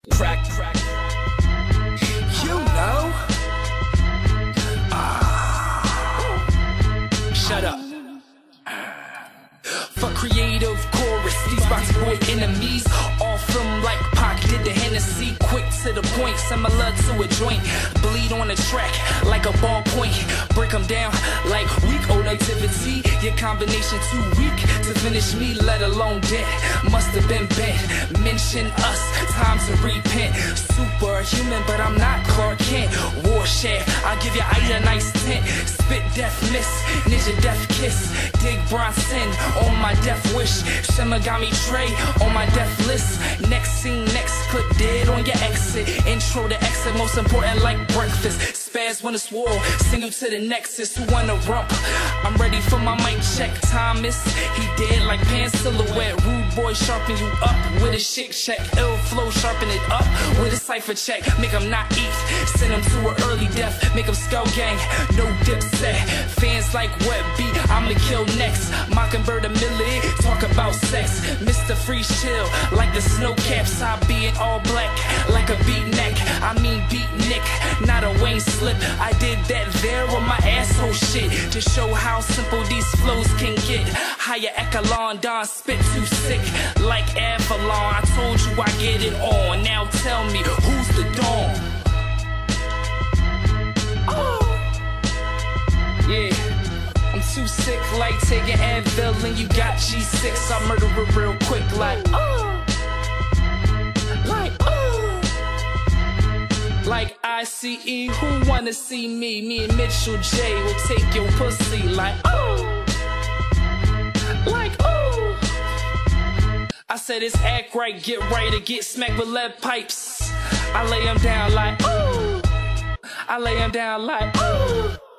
Crack. You know. Shut up. For creative chorus, these boxy boy enemies all from like Pac did the Hennessy. Quick to the point, similar to a joint. Bleed on the track like a ballpoint. Break them down like weak old activity. Your combination too weak to finish me, let alone dead. Must have been bent. Mention us, time to repent. Superhuman, but I'm not Clark Kent. War shaft, I'll give your eye a nice tint. Spit death miss, ninja death kiss. Dig Bronson on my death wish. Shimagami Trey on my death list. Next scene, next clip, dead on your exit. Intro to exit, most important like breakfast. Spaz when it's war, sing you to the nexus. Who wanna rump? I'm ready for my mic check. Thomas, he dead like Pan Silhouette. Rude boy sharpen you up with a shit check. Ill flow sharpen it up with a cipher check. Make him not eat, send him to an early death. Make him skull gang, no dip set. Fans like wet beat, I'ma kill next. Mockingbird a millie, talk about sex. Mr. Freeze chill like the snow caps. I be in all black like a beat neck. I mean beat Nick, not a Wayne slip. I did that there on my asshole shit to show how simple these flows can get. Higher echelon, Don spit too sick like Avalon. I told you I get it on. Now tell me who's the dawn? Oh, yeah. I'm too sick like taking Advil and you got G6. I murder it real quick like like ICE, who wanna see me? Me and Mitchell J will take your pussy like I said it's act right, get right, or get smacked with lead pipes. I lay 'em down like I lay 'em down like